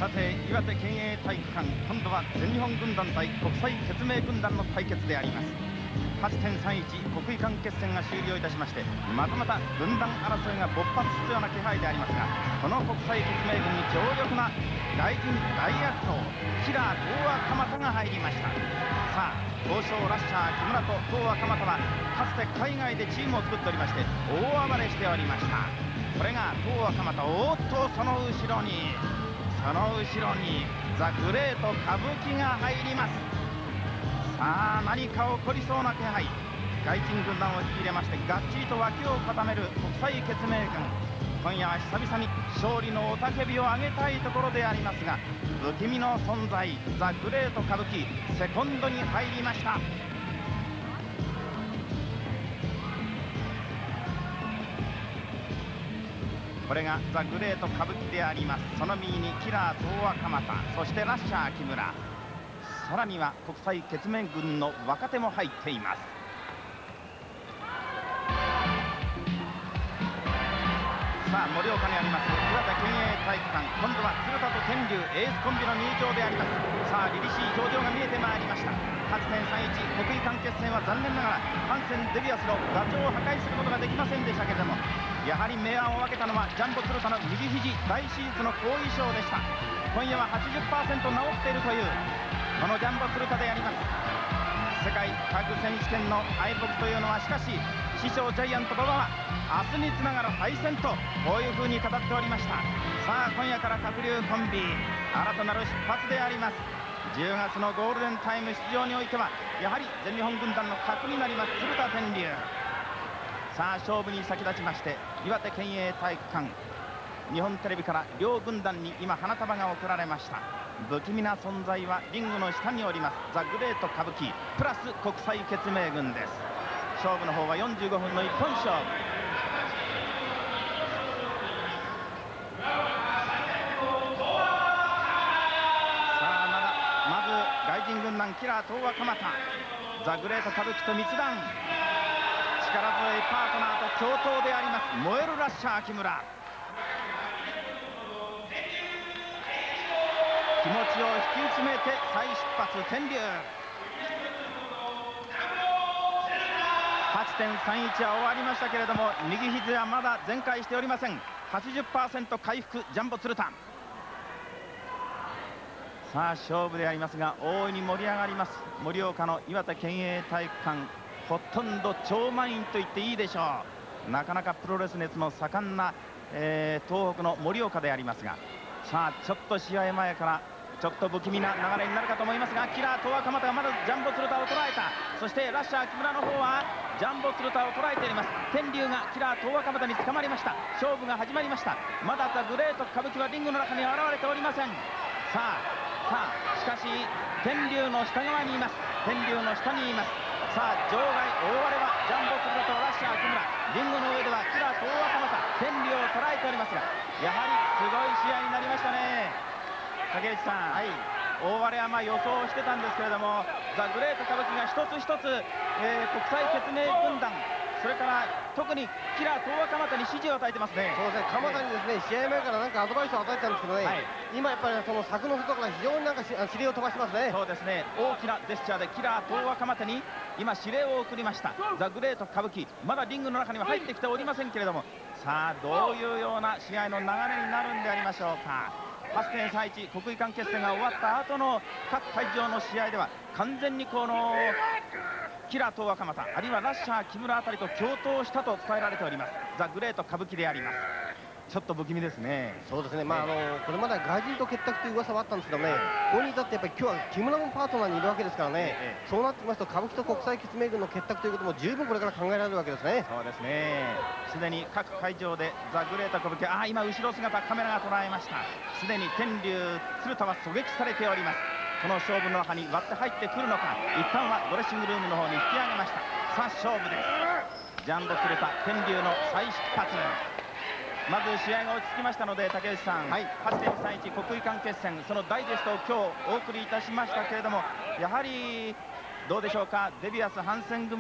さて岩手県営体育館、今度は全日本軍団対国際決命軍団の対決であります。 8.31 国技館決戦が終了いたしまして、またまた軍団争いが勃発するような気配でありますが、この国際決命軍に強力な外人大悪党キラー東亜鎌田が入りました。さあ東証ラッシャー木村と東亜鎌田はかつて海外でチームを作っておりまして大暴れしておりました。これが東亜鎌田、おっとその後ろにザ・グレート歌舞伎が入ります。さあ何か起こりそうな気配。外人軍団を引き入れましてがっちりと脇を固める国際決命軍。今夜は久々に勝利の雄たけびを上げたいところでありますが、不気味の存在ザ・グレート歌舞伎セコンドに入りました。これがザ・グレート歌舞伎であります。その右にキラー東亜鎌田、そしてラッシャー木村、さらには国際決命軍の若手も入っています。さあ盛岡にあります岩手県営体育館、今度は鶴田と天竜エースコンビの入場であります。さあ凛々しい表情が見えてまいりました。 8.31 国技館決戦は残念ながらハンセン・デビアスのガチョウを破壊することができませんでしたけれども、やはり明暗を分けたのはジャンボ鶴田の右肘大手術の後遺症でした。今夜は 80% 治っているというこのジャンボ鶴田であります。世界タッグ選手権の敗北というのはしかし師匠ジャイアント馬場は明日につながる敗戦とこういう風に語っておりました。さあ今夜から鶴竜コンビ新たなる出発であります。10月のゴールデンタイム出場においてはやはり全日本軍団の核になります鶴田天竜。さあ勝負に先立ちまして岩手県営体育館、日本テレビから両軍団に今花束が贈られました。不気味な存在はリングの下におりますザ・グレート歌舞伎プラス国際決命軍です。勝負の方は45分の一本勝負。外人軍団キラー東亜鎌田、ザ・グレート歌舞伎と密談、力強いパートナーと共闘であります燃えるラッシャー木村。気持ちを引き詰めて再出発天竜。 8.31 は終わりましたけれども右肘はまだ全開しておりません。 80% 回復ジャンボ鶴田。さあ勝負でありますが大いに盛り上がります盛岡の岩手県営体育館、ほとんど超満員と言っていいでしょう。なかなかプロレス熱の盛んな、東北の盛岡でありますが、さあちょっと試合前からちょっと不気味な流れになるかと思いますが、キラー東亜鎌田がまだジャンボ鶴田を捉えた。そしてラッシャー木村の方はジャンボ鶴田を捉えております。天竜がキラー東亜鎌田に捕まりました。勝負が始まりました。まだザ・グレート歌舞伎はリングの中に現れておりません。さあしかし天竜の下側にいます。天竜の下にいます。さあ場外大荒れはジャンボ鶴田とラッシャー木村、リングの上ではキラー東亜鎌田天竜を捉えておりますが、やはりすごい試合になりましたね。竹内さん、大荒れは予想してたんですけれども、ザ・グレート歌舞伎が一つ一つ、国際決命軍団、それから特にキラー東亜鎌田に指示を与えてますね。 そうですね、鎌田にですね、試合前からなんかアドバイスを与えてたんですけどね、今やっぱりその柵の外から非常になんか指令を飛ばしてますね。 そうですね、大きなジェスチャーでキラー東亜鎌田に今指令を送りました。ザ・グレート歌舞伎、まだリングの中には入ってきておりませんけれども、さあどういうような試合の流れになるんでありましょうか。8.31 国技館決戦が終わった後の各会場の試合では完全にこのキラー東亜鎌田あるいはラッシャー木村あたりと共闘したと伝えられておりますザ・グレート歌舞伎であります。ちょっと不気味ですね。 そうですね、これまで外人と結託という噂はあったんですけどね、ここに至ってやっぱり今日は木村もパートナーにいるわけですからね、そうなってきますと歌舞伎と国際決命軍の結託ということも十分これから考えられるわけですね。 そうですね、すでに各会場でザ・グレート歌舞伎、今後ろ姿カメラが捉えました。すでに天竜鶴田は狙撃されております。この勝負の中に割って入ってくるのか、一旦はドレッシングルームの方に引き上げました。さあ勝負です。ジャンボ鶴田天竜の再出発。まず試合が落ち着きましたので竹内さん、8.31 国技館決戦、そのダイジェストを今日お送りいたしましたけれども、やはりどうでしょうか、デビアス・ハンセン組に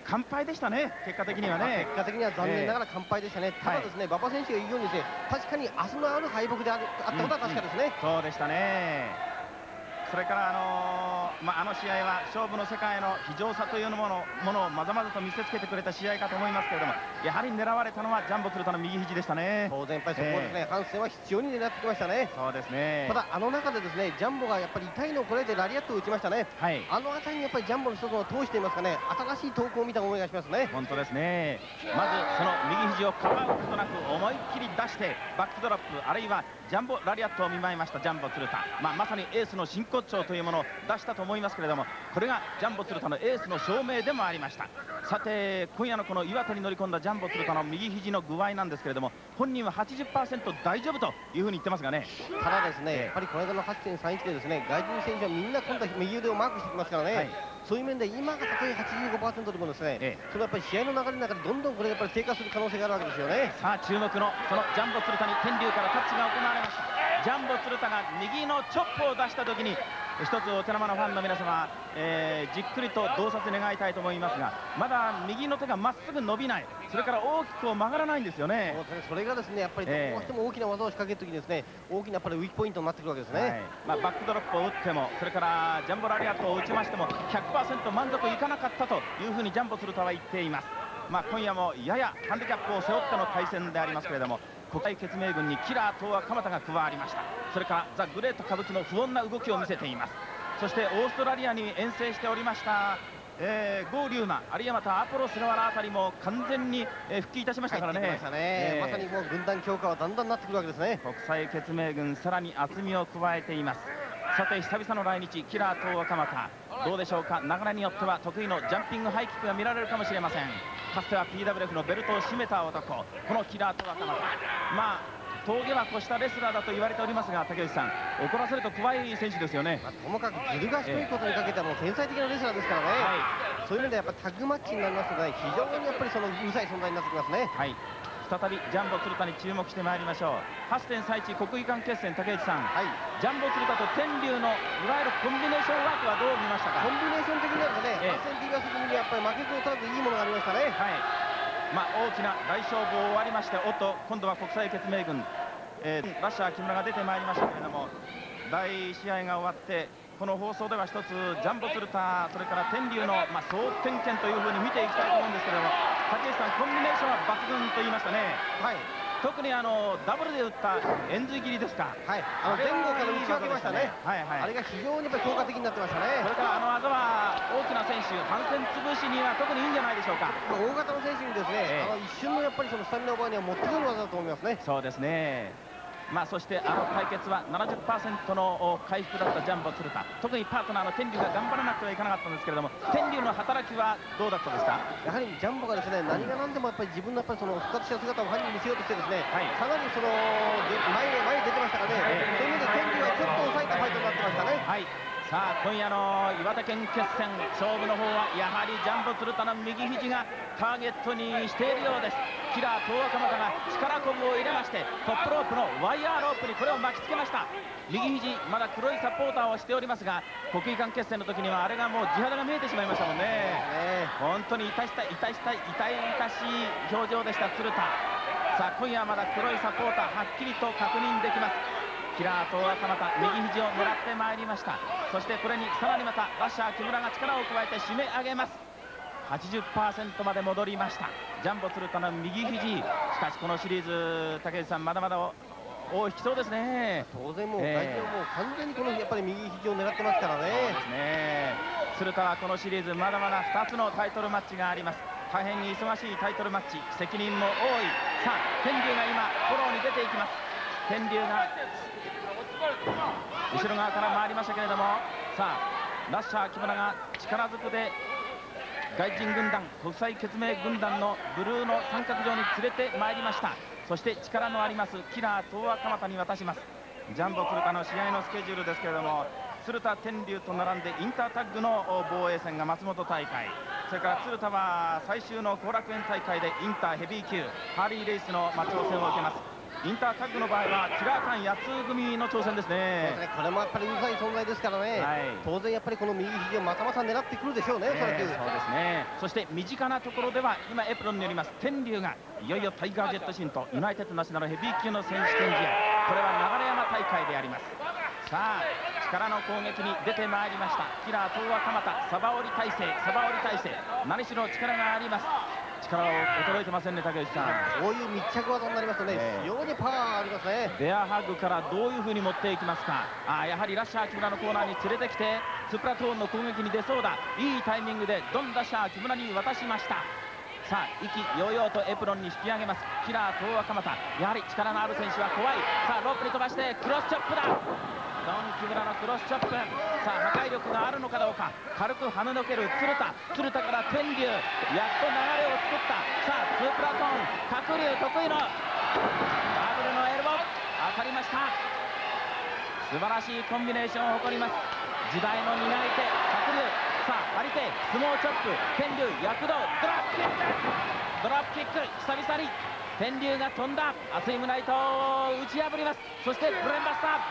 完敗でしたね、結果的にはね。 結果的には残念ながら完敗でしたね。ただですね、馬場選手が言うようにですね、確かに明日のある敗北であったことは確かですね。 そうでしたね。それからあの試合は勝負の世界の非常さというものをまざまざと見せつけてくれた試合かと思いますけれども、やはり狙われたのはジャンボ鶴田の右肘でしたね。 当然やっぱりそこをですね、ハンセンは必要に狙ってきましたね。 そうですね。 ただあの中でですね、ジャンボがやっぱり痛いのをこらえてラリアットを打ちましたね。あの辺りにやっぱりジャンボの一つの通していますかね、新しい投稿を見た思いがしますね。 本当ですね。まずその右肘をかばうことなく思いっきり出してバックドロップ、あるいはジャンボラリアットを見舞いましたジャンボ鶴田。まさにエースの真骨頂というものを出したと思いますけれども、これがジャンボ鶴田のエースの証明でもありました。さて今夜のこの岩手に乗り込んだジャンボ鶴田の右肘の具合なんですけれども、本人は 80% 大丈夫というふうに言ってますがね。 ただですね、やっぱりこの間の 8.31 でですね、外人選手はみんな今度は右腕をマークしてきますからね、そういう面で今がたとえ 85% でもですね、それはやっぱり試合の流れの中でどんどんこれがやっぱり低下する可能性があるわけですよね。 さあ注目のそのジャンボ鶴田に天竜からタッチが行われました。ジャンボ鶴田が右のチョップを出した時に一つお寺間のファンの皆様、じっくりと洞察願いたいと思いますが、まだ右の手がまっすぐ伸びない、それから大きく曲がらないんですよね。 それがですねやっぱりどうしても大きな技を仕掛けるときにですね、大きなやっぱりウィークポイントになってくるわけですね。 バックドロップを打っても、それからジャンボラリアットを打ちましても 100% 満足いかなかったというふうにジャンボ鶴田は言っています。今夜もややハンディキャップを背負っての対戦でありますけれども、国際血明軍にキラー東亜鎌田が加わりました。それからザ・グレート歌舞伎の不穏な動きを見せています。そしてオーストラリアに遠征しておりました郷龍馬、あるいはまたアポロ菅原あたりも完全に復帰いたしましたからね。 まさにもう軍団強化はだんだんなってくるわけですね。 国際血明軍さらに厚みを加えています。さて久々の来日、キラー東亜鎌田どうでしょうか。流れによっては得意のジャンピングハイキックが見られるかもしれません。かつては PWF のベルトを締めた男、このキラー東亜鎌田、峠は越したレスラーだと言われておりますが、竹内さん、怒らせると怖い選手ですよね。 ともかくずる賢いことにかけてはもう天才的なレスラーですからね、そういう意味でやっぱタッグマッチになりますとね、非常にやっぱりそのうるさい存在になってきますね。 再びジャンボ鶴田に注目してまいりましょう。8.31国技館決戦、竹内さん、ジャンボ鶴田と天竜のいわゆるコンビネーションワークはどう見ましたか。 コンビネーション的にはですね、8.2 組でやっぱり負けず劣らずいいものがありましたね。 大きな大勝負を終わりまして、今度は国際血明軍、ラッシャー木村が出てまいりましたけれども、第試合が終わってこの放送では一つジャンボ鶴田、それから天竜の総点検というふうに見ていきたいと思うんですけれども、竹内さん、コンビネーションは抜群と言いましたね。特にダブルで打った円髄切りですか。 前後から打ち分けましたね。あれが非常にやっぱり効果的になってましたね。 それから技は大きな選手、反戦潰しには特にいいんじゃないでしょうか。 大型の選手にですね、一瞬のやっぱりそのスタミナ奪いには持ってくる技だと思いますね。 そうですね。そして対決は 70% の回復だったジャンボ鶴田、特にパートナーの天竜が頑張らなくてはいかなかったんですけれども、天竜の働きはどうだったですか。 やはりジャンボがですね、何が何でもやっぱり自分のやっぱりその復活した姿をファンに見せようとしてですね、かなりその前に出てましたからね、そういう意味で天竜はちょっと抑えたファイトになってましたね。 さあ今夜の岩手県決戦、勝負の方はやはりジャンボ鶴田の右肘がターゲットにしているようです。キラー東亜鎌田が力こぶを入れまして、トップロープのワイヤーロープにこれを巻きつけました。右肘まだ黒いサポーターをしておりますが、国技館決戦の時にはあれがもう地肌が見えてしまいましたもんね。本当に痛々しい表情でした鶴田。さあ今夜はまだ黒いサポーターはっきりと確認できます。キラー東亜鎌田、右肘を狙ってまいりました。そしてこれにさらにまたラッシャー木村が力を加えて締め上げます。80% まで戻りましたジャンボ鶴田の右肘。しかしこのシリーズ、竹内さん、まだまだ尾を引きそうですね。 当然もう外人はもう完全にこのやっぱり右肘を狙ってますからね。 鶴田はこのシリーズまだまだ2つのタイトルマッチがあります。大変に忙しいタイトルマッチ、責任も多い。さあ天竜が今フォローに出ていきます。天竜が後ろ側から回りましたけれども、さあラッシャー木村が力ずくで外人軍団、国際血明軍団のブルーの三角状に連れてまいりました。そして力のありますキラー東亜鎌田に渡します。ジャンボ鶴田の試合のスケジュールですけれども、鶴田天竜と並んでインタータッグの防衛戦が松本大会、それから鶴田は最終の後楽園大会でインターヘビー級ハーリーレイスの挑戦を受けます。 インタータッグの場合はキラーカン八つ組の挑戦ですね。 これもやっぱりうるさい存在ですからね、当然やっぱりこの右肘をまたまた狙ってくるでしょうね、 そうですね。そして身近なところでは今エプロンによります天竜がいよいよタイガージェットシンとユナイテッドナショナルヘビー級の選手権試合、これは流山大会であります。さあ力の攻撃に出てまいりました。キラー東和蒲田サバ折り体勢、何しろ力があります。力を衰えてませんね、竹内さん。 こういう密着技になりますとね、非常にパワーありますね。 ベアハッグからどういう風に持っていきますか。やはりラッシャー木村のコーナーに連れてきてスプラトーンの攻撃に出そうだ。いいタイミングでドンラッシャー木村に渡しました。さあ意気揚々とエプロンに引き上げますキラー東和蒲田。やはり力のある選手は怖い。さあロープに飛ばしてクロスチョップだ。ドン木村のクロスチョップ、さあ破壊力があるのかどうか。軽く跳ねのける鶴田から天竜、やっと流れを作った。さあツープラトーン鶴竜得意のダブルのエルボー当たりました。素晴らしいコンビネーションを誇ります時代の担い手鶴竜。さあ張り手相撲チョップ天竜躍動ドラップキック久々に天竜が飛んだ。熱い胸糸を打ち破ります。そしてブレンバスタ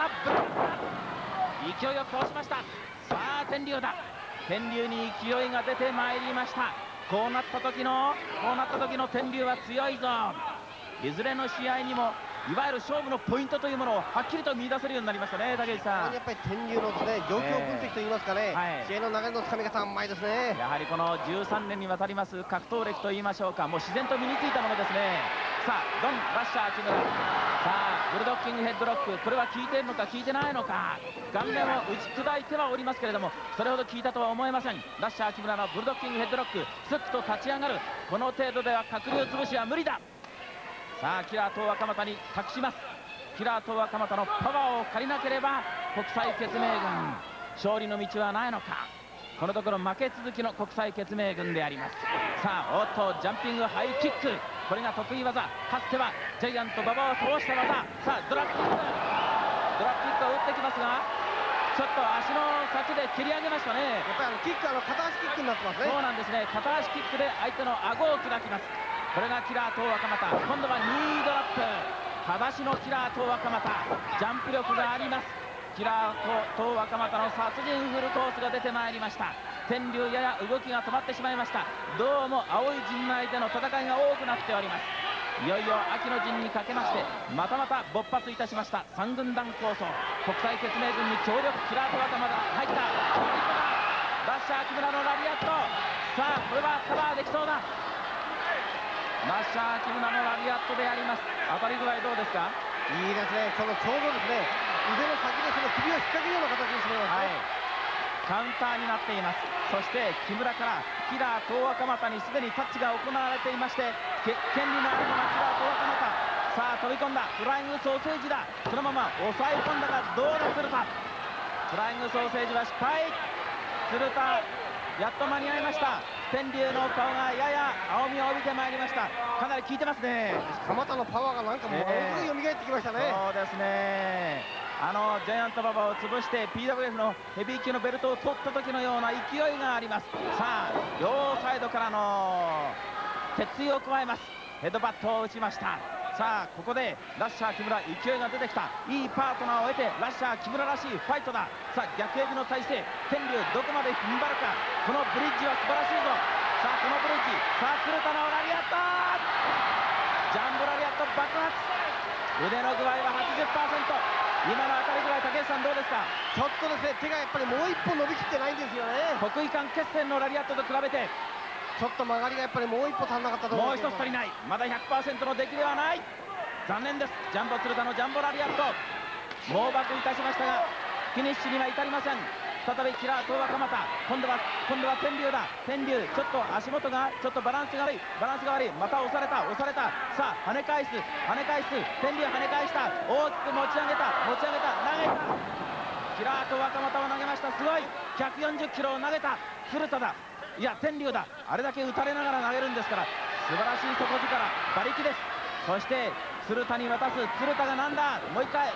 ー勢いよく通しました。さあ天竜だ。天竜に勢いが出てまいりました。こうなった時の天竜は強いぞ。いずれの試合にもいわゆる勝負のポイントというものをはっきりと見出せるようになりましたね、竹内さん。 やっぱり天竜のですね、状況分析といいますかね、試合の流れのつかみ方はうまいですね。 やはりこの13年にわたります格闘歴といいましょうか、もう自然と身についたものですね。さあドンラッシャー木村、さあブルドッキングヘッドロック、これは効いているのか効いてないのか。顔面を打ち砕いてはおりますけれども、それほど効いたとは思えません。ラッシャー木村のブルドッキングヘッドロック、スッと立ち上がる。この程度では鶴竜潰しは無理だ。さあキラー東和蒲田に託します。キラー東和蒲田のパワーを借りなければ国際血明軍勝利の道はないのか。このところ負け続きの国際血明軍であります。さあおっとジャンピングハイキック、これが得意技。かつてはジャイアント馬場を倒した技。さあドラップキックを打ってきますが、ちょっと足の先で蹴り上げましたね。 やっぱりキック片足キックになってますね。 そうなんですね、片足キックで相手の顎を砕きます。これがキラー東和蒲田。今度は2ドラップ、裸足のキラー東和蒲田、ジャンプ力があります。キラー東和蒲田の殺人フルコースが出てまいりました。天竜やや動きが止まってしまいました。どうも青い陣内での戦いが多くなっております。いよいよ秋の陣にかけましてまた勃発いたしました三軍団構想。国際血明軍に協力、キラー東和蒲田入った。ラッシャー木村のラリアット。さあこれはカバーできそうだ。ラッシャー木村のラリアットであります。当たり具合どうですか。 いいですね、このちょうどですね、腕の先でその首を引っ掛けるような形にしてますね。 カウンターになっています。そして木村からキラー東和蒲田にすでにタッチが行われていまして、権利のあるのがキラー東和蒲田。さあ飛び込んだフライングソーセージだ。そのまま抑え込んだがどうだ鶴田。フライングソーセージは失敗。鶴田やっと間に合いました。天竜の顔がやや青みを帯びてまいりました。かなり効いてますね。 蒲田のパワーがなんかものすごい蘇ってきましたね。 そうですね、ジャイアント馬場を潰して PWF のヘビー級のベルトを取った時のような勢いがあります。さあ両サイドからの鉄槌を加えます。ヘッドバットを打ちました。さあここでラッシャー木村勢いが出てきた。いいパートナーを得てラッシャー木村らしいファイトだ。さあ逆エビの体勢、天竜どこまで踏ん張るか。このブリッジは素晴らしいぞ。さあこのブリッジ、さあ鶴田のラリアット、ジャンボラリアット爆発。腕の具合は 80%。 今の当たり具合竹内さんどうですか。 ちょっとですね、手がやっぱりもう一本伸びきってないんですよね。 国技館決戦のラリアットと比べてちょっと曲がりがやっぱりもう一歩足んなかったと思う。もう一つ足りない。まだ 100% の出来ではない。残念です。ジャンボ鶴田のジャンボラリアット猛爆いたしましたがフィニッシュには至りません。再びキラー東和蒲田、今度は天竜だ。天竜ちょっと足元がちょっとバランスが悪い。また押された。さあ跳ね返す。天竜跳ね返した。大きく持ち上げた。投げた。キラー東和蒲田を投げました。すごい140キロを投げた。鶴田だ。いや天竜だ。あれだけ打たれながら投げるんですから素晴らしい底力、馬力です。そして鶴田に渡す。鶴田がなんだ。もう一回で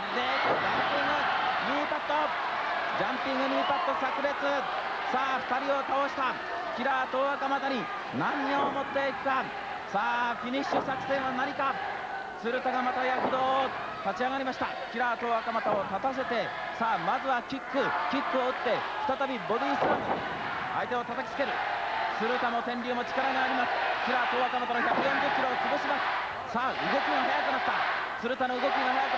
ジャンピングニーパット炸裂。さあ2人を倒したキラー東和蒲田に何を持っていくか。さあフィニッシュ作戦は何か。 鶴田がまた躍動、立ち上がりました。キラーと若俣を立たせて、さあまずはキックを打って再びボディスラム、相手を叩きつける。鶴田も天竜も力があります。キラーと若俣の140キロを潰します。さあ動きが速くなった。鶴田の動きが速くなった。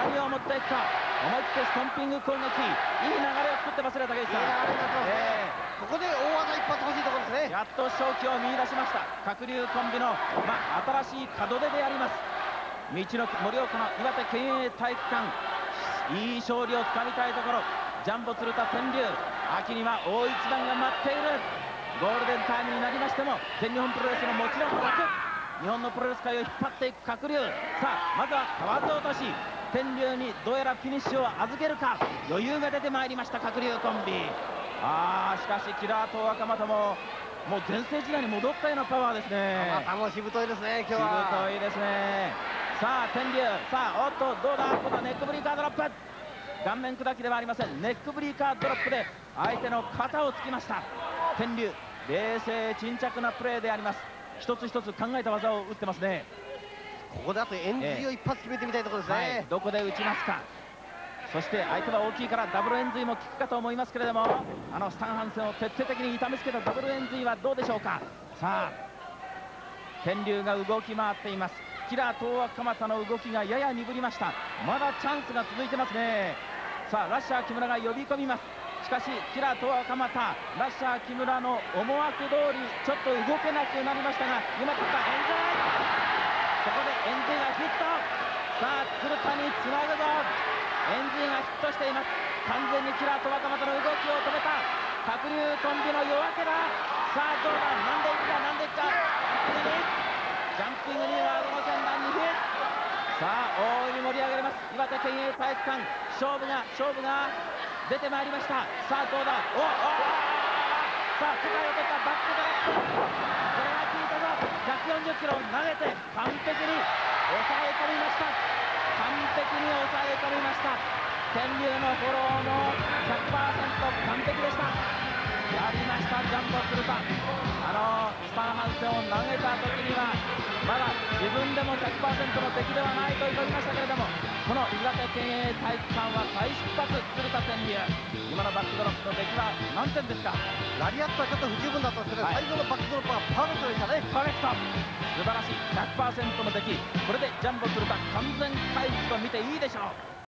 何を持っていくか。思い切ってストンピング攻撃、いい流れを作ってますね、竹内さん。 ここで大技一発欲しいところですね。 やっと勝機を見出しました。鶴竜コンビの、新しい門出であります。道の盛岡の岩手県営体育館、いい勝利をつかみたいところ。ジャンボ鶴田天竜、秋には大一番が待っている。ゴールデンタイムになりましても全日本プロレスのもちろん枠、日本のプロレス界を引っ張っていく鶴竜。さあまずは河津落とし、天竜にどうやらフィニッシュを預けるか。余裕が出てまいりました鶴竜コンビ。しかしキラーと若俣ももう全盛時代に戻ったようなパワーですね。 またもしぶといですね、今日は。 しぶといですね。さあ天竜、さあおっとどうだ、このネックブリーカードロップ、顔面砕きではありません。ネックブリーカードロップで相手の肩をつきました。天竜、冷静沈着なプレーであります。一つ一つ考えた技を打ってますね。 ここだと円髄を一発決めてみたいところですね。 どこで打ちますか。そして相手は大きいからダブル円髄も効くかと思いますけれども、スタンハンセンを徹底的に痛めつけたダブル円髄はどうでしょうか。さあ天竜が動き回っています。キラー東若俣の動きがやや鈍りました。まだチャンスが続いてますね。さあラッシャー木村が呼び込みます。しかしキラー東若俣、ラッシャー木村の思惑通りちょっと動けなくなりましたが、今取った円髄、ここで円髄がヒット。さあ鶴田につなぐぞ。円髄がヒットしています。完全にキラーと若俣の動きを止めた鶴竜コンビの夜明けだ。さあどうだ、なんでいくかなんでいくか。ジャンピングにはありませんが2分。さあ大いに盛り上がります岩手県営体育館。勝負が出てまいりました。さあどうだ、さあ世界を取ったバックドラップ、これが効いたぞ。140キロを投げて完璧に抑え込みました。完璧に抑え込みました。天竜のフォローの 100% 完璧でした。やりましたジャンボ鶴田。スタンハンセンを投げた時にはまだ自分でも 100% の敵ではないと言いましたけれども、この岩手県営体育館は再出発。鶴田天竜、今のバックドロップの出来は何点ですか。 ラリアットはちょっと不十分だったんですけど、最後のバックドロップはパーフェクトでしたね。 パーフェクト、素晴らしい 100% の出来。これでジャンボ鶴田完全回復と見ていいでしょう。